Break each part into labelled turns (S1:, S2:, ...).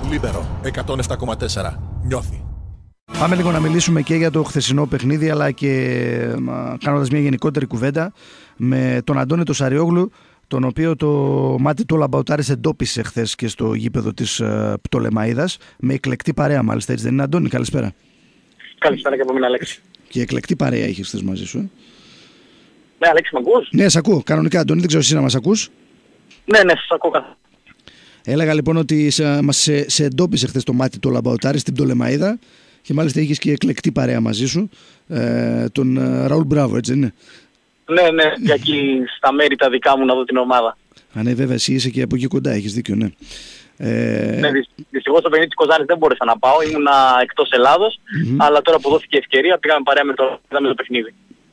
S1: Λίμπερο 107,4. Νιώθει.
S2: Πάμε λίγο να μιλήσουμε και για το χθεσινό παιχνίδι, αλλά και κάνοντας μια γενικότερη κουβέντα με τον Αντώνη τον Σαριόγλου, τον οποίο το μάτι του Λαμπαουτάρης εντόπισε χθες και στο γήπεδο της Πτολεμαΐδας, με εκλεκτή παρέα μάλιστα, έτσι δεν είναι, Αντώνη? Καλησπέρα.
S3: Καλησπέρα και από μένα, Αλέξη.
S2: Και εκλεκτή παρέα είχες χθες μαζί σου.
S3: Ναι, Αλέξη, με ακούς?
S2: Ναι, σ' ακούω. Κανονικά, Αντώνη, δεν ξέρω εσύ να μας ακούς.
S3: Ναι, σας ακούω.
S2: Έλεγα λοιπόν ότι σε εντόπισε χθες το μάτι του Λαμπαουτάρη στην Πτολεμαΐδα και μάλιστα είχες και εκλεκτή παρέα μαζί σου, τον Ραούλ Μπράβο, έτσι δεν είναι?
S3: Ναι, για εκεί στα μέρη τα δικά μου να δω την ομάδα.
S2: Ναι, βέβαια, εσύ είσαι και από εκεί κοντά, έχεις δίκιο, ναι.
S3: Ναι, δυστυχώς στο παιχνίδι της Κοζάνης δεν μπόρεσα να πάω, ήμουνα εκτός Ελλάδος, αλλά τώρα που δόθηκε ευκαιρία πήγαμε παρέα με το παιχνίδι.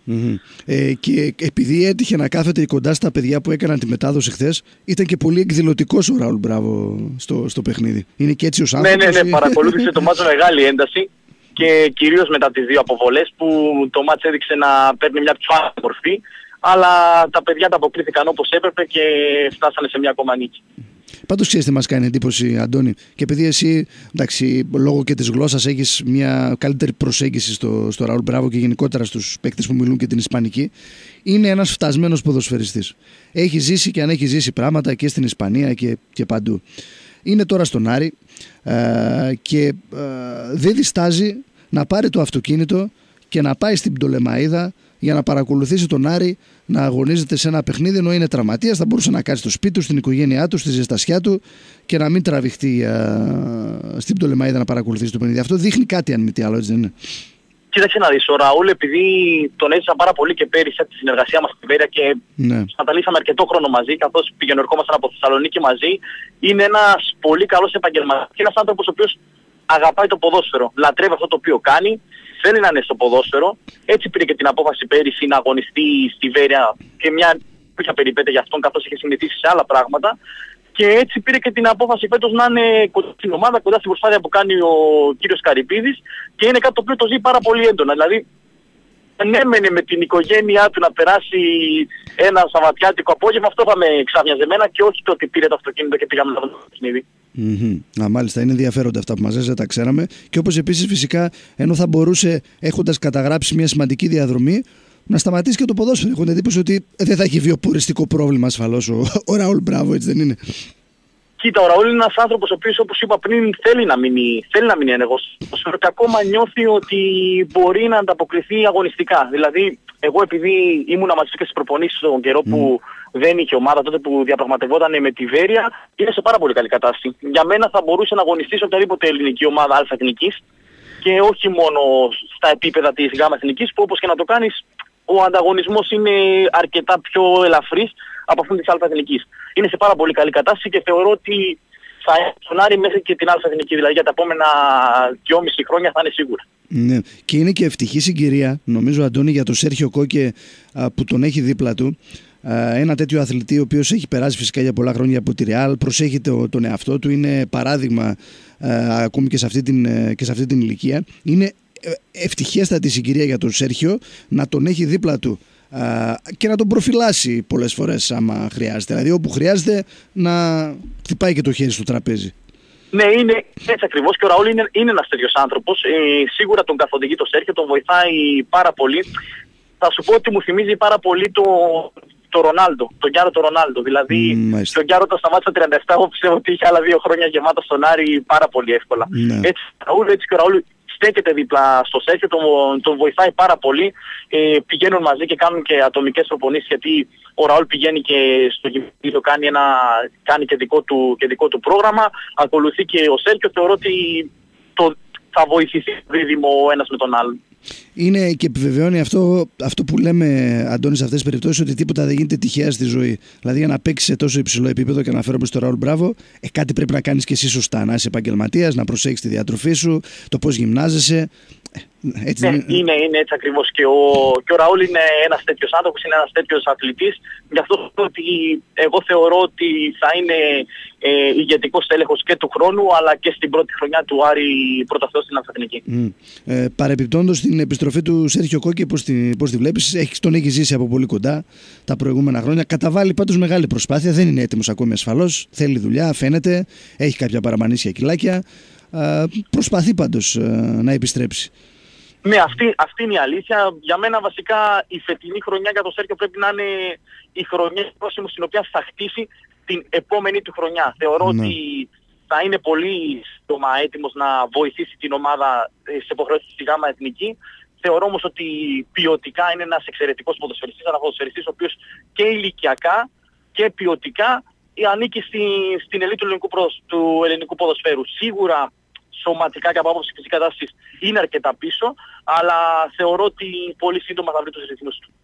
S2: Και επειδή έτυχε να κάθεται κοντά στα παιδιά που έκαναν τη μετάδοση χθες, ήταν και πολύ εκδηλωτικός ο Ραούλ Μπράβο στο παιχνίδι. Είναι και έτσι ως άνθρωπος?
S3: Ναι, παρακολούθησε το μάτσο μεγάλη ένταση και κυρίως μετά τις δύο αποβολές που το μάτσο έδειξε να παίρνει μια πιο άλλη μορφή, αλλά τα παιδιά τα αποκλήθηκαν όπως έπρεπε και φτάσανε σε μια ακόμα νίκη. Πάντως
S2: ξέρεις τι μας κάνει εντύπωση, Αντώνη, και επειδή εσύ, εντάξει, λόγω και της γλώσσας έχεις μια καλύτερη προσέγγιση στο Ραούλ Μπράβο και γενικότερα στους παίκτες που μιλούν και την ισπανική, είναι ένας φτασμένος ποδοσφαιριστής. Έχει ζήσει και αν έχει ζήσει πράγματα και στην Ισπανία και παντού. Είναι τώρα στον Άρη και δεν διστάζει να πάρει το αυτοκίνητο και να πάει στην Πτολεμαΐδα για να παρακολουθήσει τον Άρη να αγωνίζεται σε ένα παιχνίδι, ενώ είναι τραυματίας. Θα μπορούσε να κάτσει στο σπίτι του, στην οικογένειά του, στη ζεστασιά του και να μην τραβηχτεί στην Πτολεμαΐδα να παρακολουθήσει το παιχνίδι. Αυτό δείχνει κάτι, αν μη τι άλλο, έτσι δεν είναι?
S3: Κοίταξε να δεις, ο Ραούλ, επειδή τον έζησα πάρα πολύ και πέρυσι από τη συνεργασία μας στην Βέρεια και καταλήξαμε αρκετό χρόνο μαζί, καθώς πηγαίνω ερχόμασταν από Θεσσαλονίκη μαζί, είναι ένας πολύ καλός επαγγελματίας και ένας άνθρωπος ο οποίος αγαπάει το ποδόσφαιρο, λατρεύει αυτό το οποίο κάνει, θέλει να είναι στο ποδόσφαιρο. Έτσι πήρε και την απόφαση πέρυσι να αγωνιστεί στη Βέρεια και μια τέτοια περιπέτεια για αυτόν, καθώς είχε συνηθίσει σε άλλα πράγματα. Και έτσι πήρε και την απόφαση φέτος να είναι κοντά στην ομάδα, κοντά στην προσπάθεια που κάνει ο κύριος Καρυπίδης, και είναι κάτι το οποίο το ζει πάρα πολύ έντονα. Δηλαδή, έμενε με την οικογένειά του να περάσει ένα σαββατιάτικο απόγευμα, αυτό θα με ξάφνιαζε εμένα, και όχι το ότι πήρε το αυτοκίνητο και πήγαμε να δούμε το παιχνίδι.
S2: Μάλιστα, είναι ενδιαφέροντα αυτά που μας έζησε, τα ξέραμε. Και όπως επίσης φυσικά, ενώ θα μπορούσε, έχοντας καταγράψει μια σημαντική διαδρομή, να σταματήσει και το ποδόσφαιρο. Έχω την εντύπωση ότι δεν θα έχει βιοποριστικό πρόβλημα ασφαλώς ο Ραούλ Μπράβο, έτσι δεν είναι?
S3: Κοίτα, ο Ραούλ είναι ένας άνθρωπος ο οποίος, όπως είπα πριν, θέλει να μείνει ένεργος. Και ακόμα νιώθει ότι μπορεί να ανταποκριθεί αγωνιστικά. Δηλαδή, εγώ επειδή ήμουνα μαζί και στις προπονήσεις τον καιρό που δεν είχε ομάδα, τότε που διαπραγματευόταν με τη Βέρεια, είναι σε πάρα πολύ καλή κατάσταση. Για μένα θα μπορούσε να αγωνιστεί σε οποιαδήποτε ελληνική ομάδα Α' εθνικής και όχι μόνο στα επίπεδα της Γ' εθνικής, που όπως και να το κάνεις, ο ανταγωνισμός είναι αρκετά πιο ελαφρύς από αυτόν της Α' εθνικής. Είναι σε πάρα πολύ καλή κατάσταση και θεωρώ ότι θα τον Άρη μέχρι και την Α' εθνική, δηλαδή για τα επόμενα 2,5 χρόνια θα είναι σίγουρα.
S2: Ναι. Και είναι και ευτυχή συγκυρία, νομίζω, Αντώνη, για τον Σέρχιο Κόκε που τον έχει δίπλα του. Ένα τέτοιο αθλητή, ο οποίος έχει περάσει φυσικά για πολλά χρόνια από τη Ρεάλ, προσέχει τον εαυτό του, είναι παράδειγμα ακόμη και σε αυτή την ηλικία. Είναι ευτυχέστατη συγκυρία για τον Σέρχιο να τον έχει δίπλα του και να τον προφυλάσει πολλές φορές άμα χρειάζεται. Δηλαδή όπου χρειάζεται να χτυπάει και το χέρι στο τραπέζι.
S3: Ναι, είναι έτσι ακριβώς, και ο Ραούλ είναι ένας τέτοιος άνθρωπος. Σίγουρα τον καθοδηγεί το Σέρχιο, τον βοηθάει πάρα πολύ. Θα σου πω ότι μου θυμίζει πάρα πολύ το Ρονάλντο, τον Γκιάρο το Ρονάλντο. Δηλαδή, τον Γκιάρο όταν σταμάτησε το 37, εγώ πιστεύω ότι είχε άλλα 2 χρόνια γεμάτα στον Άρη πάρα πολύ εύκολα. Έτσι και ο Ραούλ στέκεται δίπλα στο Σέρχιο, τον βοηθάει πάρα πολύ. Πηγαίνουν μαζί και κάνουν και ατομικές προπονήσεις, γιατί ο Ραούλ πηγαίνει και στο γυμνάσιο, κάνει και δικό του πρόγραμμα. Ακολουθεί και ο Σέρχιο. Θεωρώ ότι θα βοηθηθεί δίδυμο ο ένας με τον άλλον.
S2: Είναι και επιβεβαιώνει αυτό που λέμε, Αντώνη, σε αυτές τις περιπτώσεις, ότι τίποτα δεν γίνεται τυχαία στη ζωή. Δηλαδή, για να παίξεις σε τόσο υψηλό επίπεδο, και αναφέρομαι στο Ραούλ Μπράβο, κάτι πρέπει να κάνεις και εσύ σωστά. Να είσαι επαγγελματίας, να προσέχεις τη διατροφή σου, το πώς γυμνάζεσαι.
S3: Έτσι, είναι έτσι ακριβώς. Και ο Ραούλ είναι ένας τέτοιος άνθρωπος, είναι ένας τέτοιος αθλητής. Γι' αυτό ότι εγώ θεωρώ ότι θα είναι ηγετικός τέλεχος και του χρόνου, αλλά και στην πρώτη χρονιά του Άρη πρώτα Θεός στην Εθνική.
S2: Παρεπιπτόντως την επιστροφή του Σέρχιο Κόκκι, πώς τη βλέπεις? Τον έχει ζήσει από πολύ κοντά τα προηγούμενα χρόνια. Καταβάλει πάντως μεγάλη προσπάθεια. Δεν είναι έτοιμος ακόμη ασφαλώς. Θέλει δουλειά, φαίνεται. Έχει κάποια παραμανήσια κιλάκια. Προσπαθεί πάντως να επιστρέψει.
S3: Ναι, αυτή είναι η αλήθεια. Για μένα βασικά η φετινή χρονιά για τον Σέρχιο πρέπει να είναι η χρονιά στην οποία θα χτίσει την επόμενη του χρονιά. Θεωρώ ότι θα είναι πολύ σύντομα έτοιμος να βοηθήσει την ομάδα σε υποχρεώσεις στη ΓΑΜΑ Εθνική. Θεωρώ όμως ότι ποιοτικά είναι ένας εξαιρετικός ποδοσφαιριστής, ένας ποδοσφαιριστής ο οποίος και ηλικιακά και ποιοτικά ανήκει στην ελίτ του ελληνικού ποδοσφαίρου. Σίγουρα σωματικά και από άποψη φυσικής κατάστασης είναι αρκετά πίσω, αλλά θεωρώ ότι πολύ σύντομα θα βρει τους ρυθμούς του.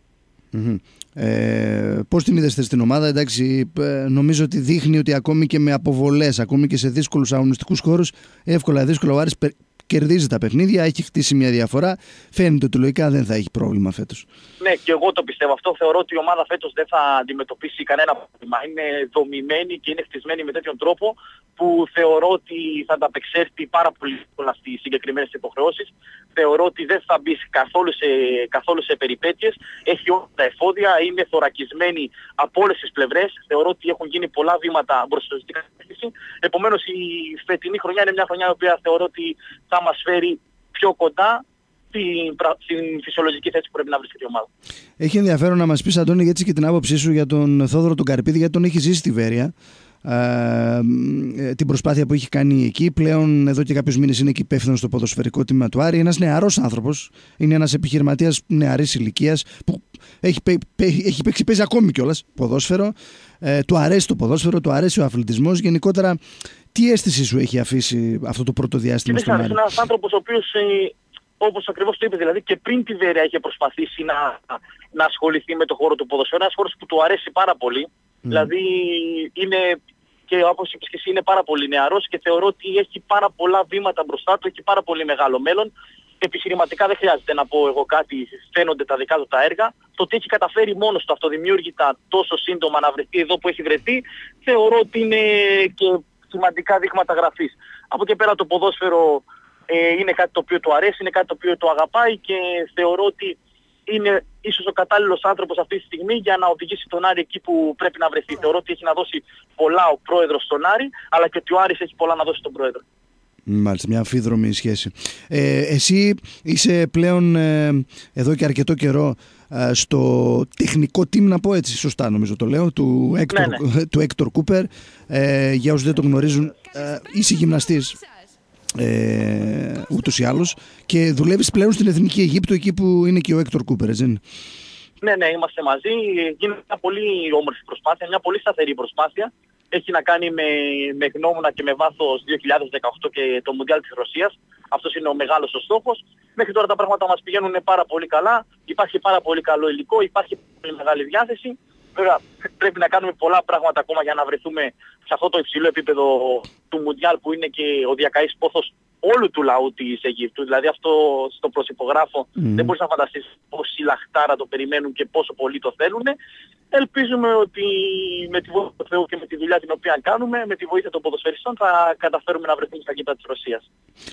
S2: Πώς την είδες στην ομάδα? Εντάξει, νομίζω ότι δείχνει ότι ακόμη και με αποβολές, ακόμη και σε δύσκολους αγωνιστικούς χώρους, εύκολα δύσκολα ο Άρης κερδίζει τα παιχνίδια, έχει χτίσει μια διαφορά. Φαίνεται ότι λογικά δεν θα έχει πρόβλημα φέτος. Ναι,
S3: και εγώ το πιστεύω αυτό. Θεωρώ ότι η ομάδα φέτος δεν θα αντιμετωπίσει κανένα πρόβλημα. Είναι δομημένη και είναι χτισμένη με τέτοιον τρόπο που θεωρώ ότι θα ανταπεξέλθει πάρα πολύ εύκολα στις συγκεκριμένες υποχρεώσεις. Θεωρώ ότι δεν θα μπει καθόλου σε περιπέτειες. Έχει όλα τα εφόδια, είναι θωρακισμένη από όλες τις πλευρές. Θεωρώ ότι έχουν γίνει πολλά βήματα μπροστά στη σωστή κατεύθυνση. Επομένως η φετινή χρονιά είναι μια χρονιά η οποία θεωρώ ότι θα μας φέρει πιο κοντά στην φυσιολογική θέση που πρέπει να βρίσκεται η ομάδα.
S2: Έχει ενδιαφέρον να μας πεις, Αντώνη, έτσι και την άποψή σου για τον Θόδωρο τον Καρπίδη, γιατί τον έχει ζήσει στη Βέρεια. Την προσπάθεια που έχει κάνει εκεί. Πλέον εδώ και κάποιους μήνες είναι και υπεύθυνος στο ποδοσφαιρικό τμήμα του Άρη. Ένας νεαρός άνθρωπος. Είναι ένας επιχειρηματίας νεαρής ηλικίας που παίζει ακόμη κιόλας ποδόσφαιρο. Του αρέσει το ποδόσφαιρο, του αρέσει ο αθλητισμός. Γενικότερα, τι αίσθηση σου έχει αφήσει αυτό το πρώτο διάστημα στον Άρη?
S3: Είναι ένας άνθρωπος ο οποίος, όπως ακριβώς το είπες, δηλαδή και πριν τη Βέρεια είχε προσπαθήσει να ασχοληθεί με το χώρο του ποδοσφαίρου. Ένας χώρος που του αρέσει πάρα πολύ. Δηλαδή είναι, και όπως είπες και εσύ, είναι πάρα πολύ νεαρός και θεωρώ ότι έχει πάρα πολλά βήματα μπροστά του, έχει πάρα πολύ μεγάλο μέλλον. Επιχειρηματικά δεν χρειάζεται να πω εγώ κάτι, φαίνονται τα δικά του τα έργα. Το ότι έχει καταφέρει μόνος του αυτοδημιούργητα τόσο σύντομα να βρεθεί εδώ που έχει βρεθεί, θεωρώ ότι είναι και σημαντικά δείγματα γραφής. Από εκεί πέρα το ποδόσφαιρο είναι κάτι το οποίο του αρέσει, είναι κάτι το οποίο του αγαπάει και θεωρώ ότι είναι ίσως ο κατάλληλος άνθρωπος αυτή τη στιγμή για να οδηγήσει τον Άρη εκεί που πρέπει να βρεθεί. Θεωρώ ότι έχει να δώσει πολλά ο πρόεδρος στον Άρη, αλλά και ότι ο Άρης έχει πολλά να δώσει στον πρόεδρο.
S2: Μάλιστα, μια αμφίδρομη σχέση. Εσύ είσαι πλέον εδώ και αρκετό καιρό στο τεχνικό team, να πω έτσι, σωστά νομίζω το λέω, του Έκτορ Κούπερ. Για όσους δεν το γνωρίζουν, είσαι γυμναστής ούτως ή άλλως και δουλεύεις πλέον στην Εθνική Αιγύπτου, εκεί που είναι και ο Έκτορ Κούπερ, έτσι?
S3: Ναι, είμαστε μαζί. Γίνεται μια πολύ όμορφη προσπάθεια, μια πολύ σταθερή προσπάθεια. Έχει να κάνει με γνώμονα και με βάθος 2018 και το Μουντιάλ της Ρωσίας. Αυτός είναι ο μεγάλος ο στόχος. Μέχρι τώρα τα πράγματα μας πηγαίνουν πάρα πολύ καλά. Υπάρχει πάρα πολύ καλό υλικό, υπάρχει πολύ μεγάλη διάθεση. Βέβαια πρέπει να κάνουμε πολλά πράγματα ακόμα για να βρεθούμε σε αυτό το υψηλό επίπεδο του Μουντιάλ που είναι και ο διακαής πόθος όλου του λαού της Αιγύπτου. Δηλαδή αυτό στο προσυπογράφω δεν μπορείς να φανταστείς πόση λαχτάρα το περιμένουν και πόσο πολύ το θέλουν. Ελπίζουμε ότι με τη βοήθεια του Θεού και με τη δουλειά την οποία κάνουμε, με τη βοήθεια των ποδοσφαιριστών θα καταφέρουμε να βρεθούμε στα γήπεδα της Ρωσίας.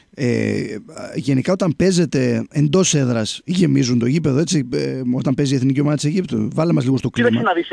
S2: Γενικά όταν παίζετε εντός έδρας γεμίζουν το γήπεδο, έτσι, όταν παίζει η Εθνική Ομάδα της Αιγύπτου? Βάλε μας λίγο στο κλίμα.
S3: Κοίταξε να δεις,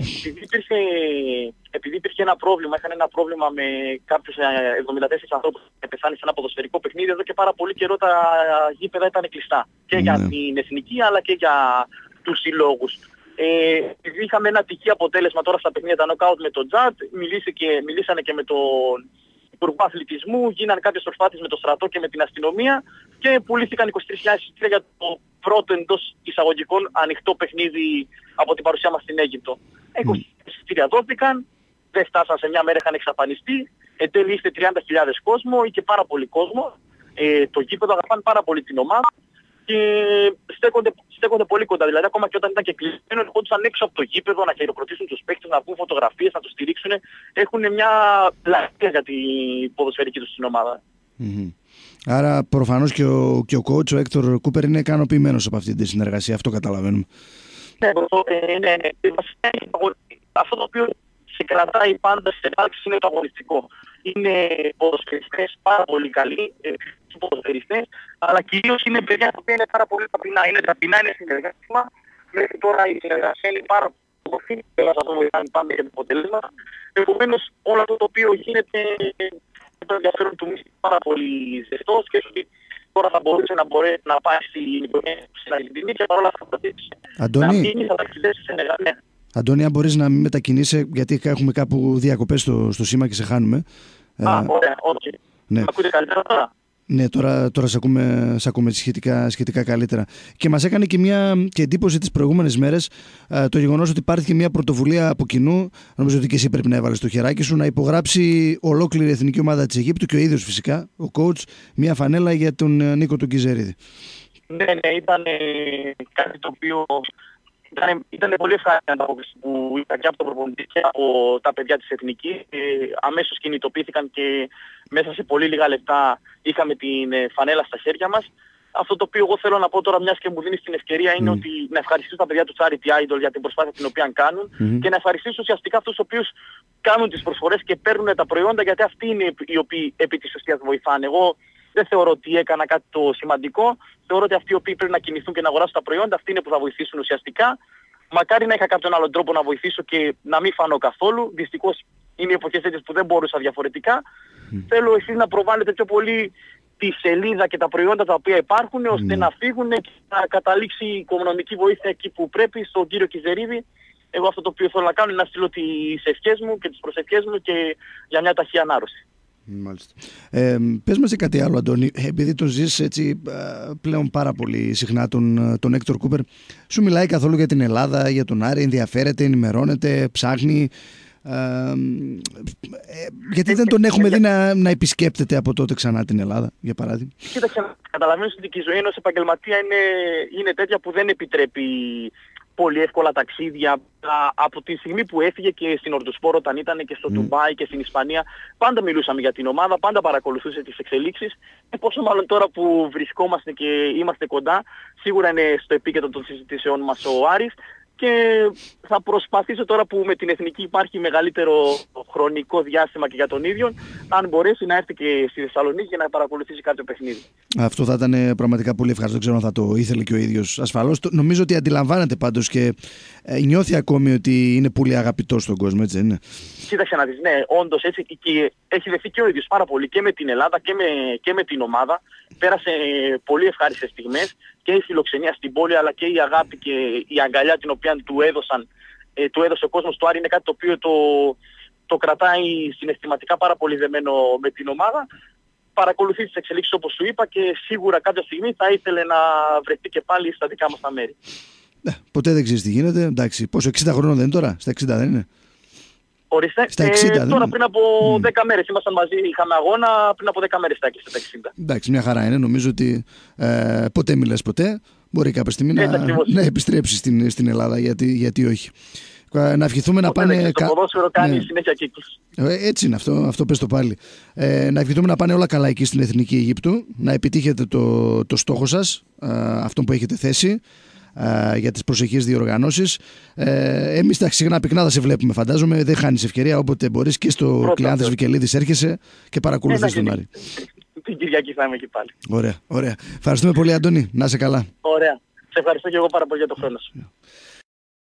S3: επειδή υπήρχε ένα πρόβλημα, είχαν ένα πρόβλημα με κάποιους 74 ανθρώπους που πεθάνει σε ένα ποδοσφαιρικό παιχνίδι, εδώ και πάρα πολύ καιρό τα γήπεδα ήταν κλειστά. Και για την Εθνική αλλά και για τους συλλόγους. Επειδή είχαμε ένα τυχαίο αποτέλεσμα τώρα στα παιχνίδια τα νοκάουτ με τον Τζατ, μιλήσανε και με τον Υπουργό Αθλητισμού, γίνανε κάποιες προσπάθειες με το στρατό και με την αστυνομία και πουλήθηκαν 23.000 εισιτήρια για το πρώτο εντός εισαγωγικών ανοιχτό παιχνίδι από την παρουσία μας στην Αίγυπτο. 20 εισιτήρια δόθηκαν, δεν φτάσαν σε μια μέρα, είχαν εξαφανιστεί. Εν τέλει είστε 30.000 κόσμο ή και πάρα πολύ κόσμο. Το γήπεδο αγαπάνε πάρα πολύ την ομάδα και στέκονται πολύ κοντά. Δηλαδή ακόμα και όταν ήταν και κλεισμένο, ερχόντουσαν έξω από το γήπεδο να χειροκροτήσουν τους παίκτες, να βγουν φωτογραφίες, να τους στηρίξουν. Έχουν μια πλατεία για την ποδοσφαιρική τους στην ομάδα.
S2: Άρα προφανώς και ο coach, ο Έκτορ Κούπερ, είναι ικανοποιημένος από αυτή τη συνεργασία. Αυτό καταλαβαίνουμε.
S3: Ναι. Αυτό το οποίο σε κρατάει πάντα στις επάρξεις είναι το αγωνιστικό. Είναι ποδοσφαιριστές πάρα πολύ καλοί, ποδοσφαιριστές, αλλά κυρίως είναι παιδιά τα οποία είναι πάρα πολύ ταπεινά. Είναι ταπεινά, είναι συνεργάσιμα. Μέχρι τώρα η συνεργασία είναι πάρα πολύ, αλλά θα το βοηθάνε πάντα για το αποτέλεσμα. Επομένως, όλο αυτό το οποίο γίνεται, το ενδιαφέρον του είναι πάρα πολύ ζεστό και τώρα θα μπορούσε να πάει στην Αργεντινή και παρόλα αυτά θα μείνει, θα ταξιδέψει σε Νεγάλια.
S2: Αντώνη, αν μπορείς να μην μετακινείσαι, γιατί έχουμε κάπου διακοπές στο σήμα και σε χάνουμε.
S3: Ωραία, όχι.
S2: Ναι.
S3: Ακούτε καλύτερα τώρα?
S2: Ναι, τώρα σε ακούμε σχετικά καλύτερα. Και μας έκανε και εντύπωση τις προηγούμενες μέρες το γεγονός ότι υπάρχει μια πρωτοβουλία από κοινού, νομίζω ότι και εσύ πρέπει να έβαλες το χεράκι σου, να υπογράψει ολόκληρη η εθνική ομάδα της Αιγύπτου και ο ίδιος φυσικά, ο coach, μια φανέλα για τον Νίκο τον Κιζερίδη.
S3: Ναι, ήταν κάτι το οποίο ήταν πολύ ευχάριστη ανταπόκριση που ήταν και από τον προπονητή και από τα παιδιά της Εθνικής. Αμέσως κινητοποιήθηκαν και μέσα σε πολύ λίγα λεπτά είχαμε την φανέλα στα χέρια μας. Αυτό το οποίο εγώ θέλω να πω τώρα, μιας και μου δίνει την ευκαιρία, είναι ότι να ευχαριστήσω τα παιδιά του Charity Idol για την προσπάθεια την οποία κάνουν και να ευχαριστήσω ουσιαστικά αυτούς τους οποίους κάνουν τις προσφορές και παίρνουν τα προϊόντα, γιατί αυτοί είναι οι οποίοι επί της ουσίας βοηθάνε. Εγώ δεν θεωρώ ότι έκανα κάτι το σημαντικό. Θεωρώ ότι αυτοί οι οποίοι πρέπει να κινηθούν και να αγοράσουν τα προϊόντα, αυτοί είναι που θα βοηθήσουν ουσιαστικά. Μακάρι να είχα κάποιον άλλον τρόπο να βοηθήσω και να μην φανώ καθόλου. Δυστυχώς είναι οι εποχές τέτοιες που δεν μπορούσα διαφορετικά. Θέλω εσείς να προβάλλετε πιο πολύ τη σελίδα και τα προϊόντα τα οποία υπάρχουν, ώστε να φύγουν και να καταλήξει η οικονομική βοήθεια εκεί που πρέπει, στον κύριο Κιζερίδη. Εγώ αυτό το οποίο θέλω να κάνω είναι να στείλω τις ευχές μου και τις προσευχές μου και για μια ταχύ ανάρρωση.
S2: Μάλιστα. Πες μας κάτι άλλο, Αντώνη, επειδή τον ζεις έτσι πλέον πάρα πολύ συχνά τον Έκτορ Κούπερ, σου μιλάει καθόλου για την Ελλάδα, για τον Άρη, ενδιαφέρεται, ενημερώνεται, ψάχνει, γιατί δεν τον έχουμε δει να επισκέπτεται από τότε ξανά την Ελλάδα, για παράδειγμα?
S3: Κοίταξε, καταλαβαίνεις ότι η ζωή ενός επαγγελματία είναι τέτοια που δεν επιτρέπει πολύ εύκολα ταξίδια. Από τη στιγμή που έφυγε και στην Ορτοσπόρο, όταν ήταν και στο Ντουμπάι και στην Ισπανία, πάντα μιλούσαμε για την ομάδα, πάντα παρακολουθούσε τις εξελίξεις. Πόσο μάλλον τώρα που βρισκόμαστε και είμαστε κοντά, σίγουρα είναι στο επίκεντρο των συζητήσεων μας ο Άρης. Και θα προσπαθήσω τώρα που με την Εθνική υπάρχει μεγαλύτερο χρονικό διάστημα και για τον ίδιο, αν μπορέσει να έρθει και στη Θεσσαλονίκη για να παρακολουθήσει κάποιο παιχνίδι. Αυτό
S2: θα ήταν πραγματικά πολύ ευχάριστο. Δεν ξέρω αν θα το ήθελε και ο ίδιος ασφαλώς. Νομίζω ότι αντιλαμβάνεται πάντως και νιώθει ακόμη ότι είναι πολύ αγαπητός στον κόσμο, έτσι δεν είναι?
S3: Κοίταξε να δεις, ναι, όντως έτσι, και έχει δεχθεί και ο ίδιος πάρα πολύ και με την Ελλάδα και με την ομάδα. Πέρασε πολύ ευχάριστες στιγμές και η φιλοξενία στην πόλη, αλλά και η αγάπη και η αγκαλιά την οποία του έδωσε ο κόσμος του Άρη είναι κάτι το οποίο το κρατάει συναισθηματικά πάρα πολύ δεμένο με την ομάδα. Παρακολουθεί τις εξελίξεις όπως σου είπα και σίγουρα κάποια στιγμή θα ήθελε να βρεθεί και πάλι στα δικά μας τα μέρη.
S2: Ποτέ δεν ξέρεις τι γίνεται. Εντάξει, πόσο, 60 χρόνων δεν είναι τώρα? Στα 60 δεν είναι?
S3: Ορίστε,
S2: στα 60,
S3: τώρα πριν από 10 μέρες ήμασταν μαζί, είχαμε αγώνα, πριν από 10 μέρες στα 60.
S2: Εντάξει, μια χαρά είναι. Νομίζω ότι ποτέ μιλάς ποτέ. Μπορεί κάποια στιγμή να επιστρέψει στην Ελλάδα, γιατί όχι. Να ευχηθούμε να πάνε.
S3: Το ποδόσφαιρο κάνει συνέχεια κύκλους.
S2: Έτσι είναι αυτό πες το πάλι. Να ευχηθούμε να πάνε όλα καλά εκεί στην Εθνική Αιγύπτου, να επιτύχετε το στόχο σας, αυτό που έχετε θέσει, για τις προσεχείς διοργανώσεις. Εμείς τα συχνά πυκνά θα σε βλέπουμε, φαντάζομαι. Δεν χάνεις ευκαιρία, όποτε μπορείς και στο Κλεάνθης Βικελίδης έρχεσαι και παρακολουθείς τον Άρη.
S3: Την Κυριακή θα είμαι εκεί πάλι.
S2: Ωραία. Ευχαριστούμε πολύ, Αντώνη. Να είσαι καλά.
S3: Ωραία. Σε ευχαριστώ και εγώ πάρα πολύ για το χρόνο σου.